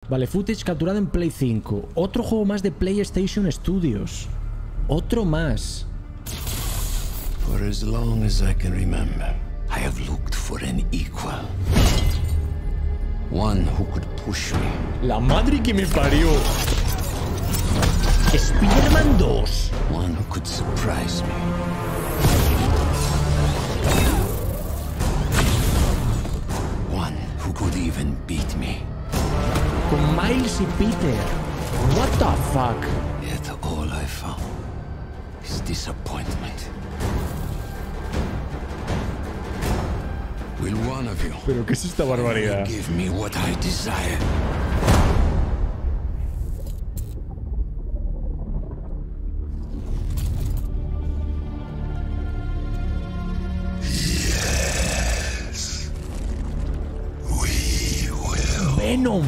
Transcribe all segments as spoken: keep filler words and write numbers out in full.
Vale, footage capturado en Play cinco. Otro juego más de PlayStation Studios. Otro más. For as long as I can remember, I have looked for an equal. One who could push me. La madre que me parió. Spider-Man dos. One who could surprise me. One who could even beat me. Con Miles y Peter. What the fuck? Yet all I found is disappointment. Will one of you ¿Pero qué es esta barbaridad? give me what I desire? Yes. We will. Venom.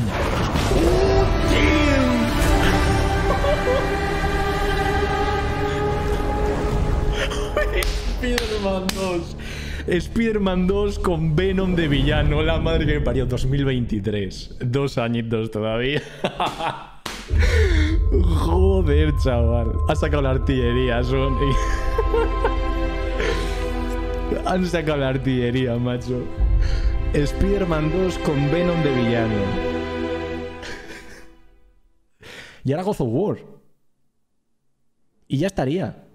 Spider-Man dos. Spider-Man dos con Venom de villano. La madre que me parió. dos mil veintitrés. Dos añitos todavía. Joder, chaval. Ha sacado la artillería, Sony. Han sacado la artillería, macho. Spider-Man dos con Venom de villano. Y ahora God of War. Y ya estaría.